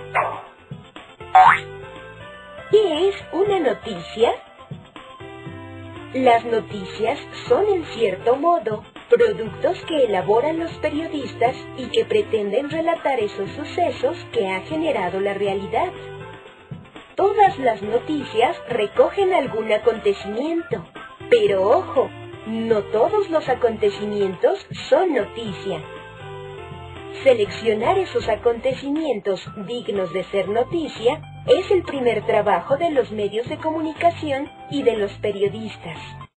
¿Qué es una noticia? Las noticias son, en cierto modo, productos que elaboran los periodistas y que pretenden relatar esos sucesos que ha generado la realidad. Todas las noticias recogen algún acontecimiento, pero ojo, no todos los acontecimientos son noticia. Seleccionar esos acontecimientos dignos de ser noticia es el primer trabajo de los medios de comunicación y de los periodistas.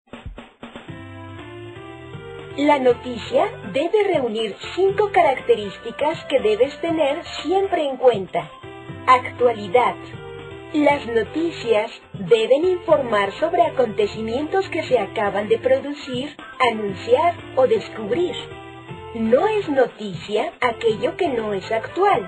La noticia debe reunir 5 características que debes tener siempre en cuenta. Actualidad. Las noticias deben informar sobre acontecimientos que se acaban de producir, anunciar o descubrir. No es noticia aquello que no es actual.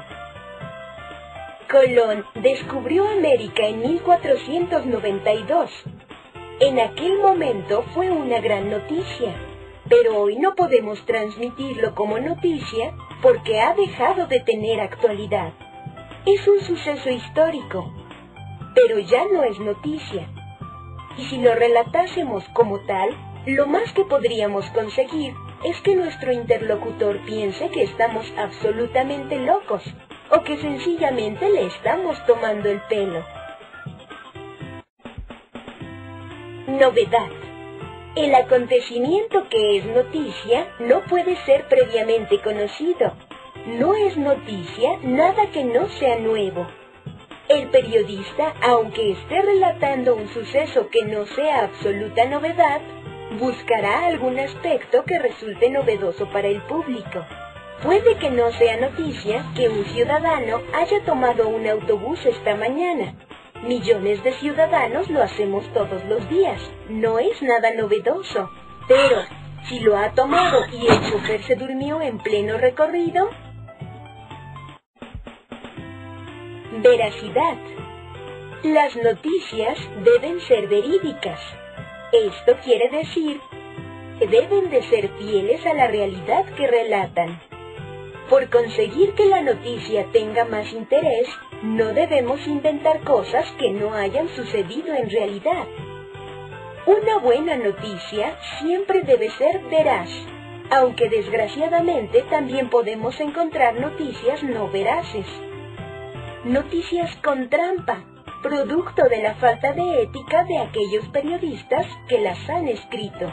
Colón descubrió América en 1492. En aquel momento fue una gran noticia, pero hoy no podemos transmitirlo como noticia porque ha dejado de tener actualidad. Es un suceso histórico, pero ya no es noticia. Y si lo relatásemos como tal, lo más que podríamos conseguir es que nuestro interlocutor piense que estamos absolutamente locos, o que sencillamente le estamos tomando el pelo. Novedad. El acontecimiento que es noticia no puede ser previamente conocido. No es noticia nada que no sea nuevo. El periodista, aunque esté relatando un suceso que no sea absoluta novedad, buscará algún aspecto que resulte novedoso para el público. Puede que no sea noticia que un ciudadano haya tomado un autobús esta mañana. Millones de ciudadanos lo hacemos todos los días. No es nada novedoso. Pero, si lo ha tomado y el chofer se durmió en pleno recorrido. Veracidad. Las noticias deben ser verídicas. Esto quiere decir que deben de ser fieles a la realidad que relatan. Por conseguir que la noticia tenga más interés, no debemos inventar cosas que no hayan sucedido en realidad. Una buena noticia siempre debe ser veraz, aunque desgraciadamente también podemos encontrar noticias no veraces. Noticias con trampa, producto de la falta de ética de aquellos periodistas que las han escrito.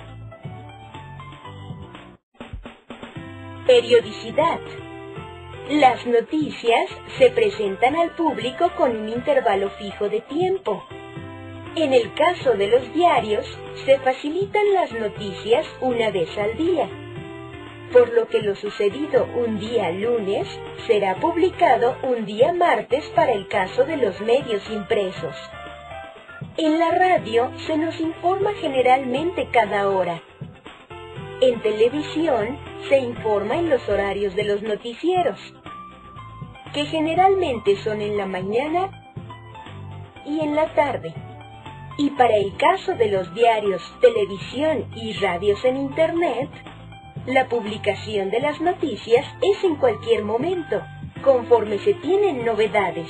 Periodicidad. Las noticias se presentan al público con un intervalo fijo de tiempo. En el caso de los diarios, se facilitan las noticias una vez al día, por lo que lo sucedido un día lunes será publicado un día martes para el caso de los medios impresos. En la radio se nos informa generalmente cada hora. En televisión se informa en los horarios de los noticieros, que generalmente son en la mañana y en la tarde. Y para el caso de los diarios, televisión y radios en Internet, la publicación de las noticias es en cualquier momento, conforme se tienen novedades.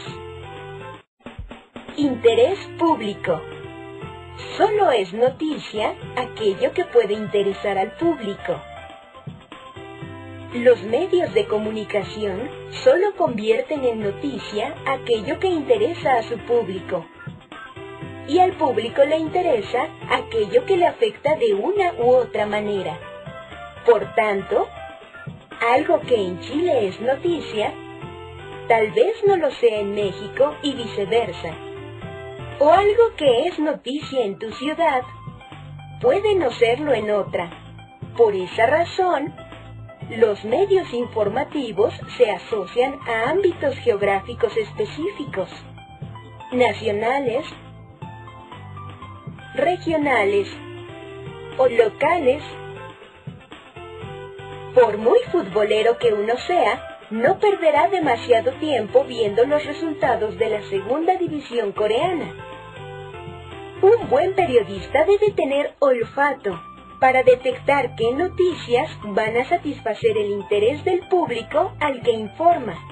Interés público. Solo es noticia aquello que puede interesar al público. Los medios de comunicación solo convierten en noticia aquello que interesa a su público. Y al público le interesa aquello que le afecta de una u otra manera. Por tanto, algo que en Chile es noticia, tal vez no lo sea en México y viceversa. O algo que es noticia en tu ciudad, puede no serlo en otra. Por esa razón, los medios informativos se asocian a ámbitos geográficos específicos, nacionales, regionales o locales. Por muy futbolero que uno sea, no perderá demasiado tiempo viendo los resultados de la segunda división coreana. Un buen periodista debe tener olfato para detectar qué noticias van a satisfacer el interés del público al que informa.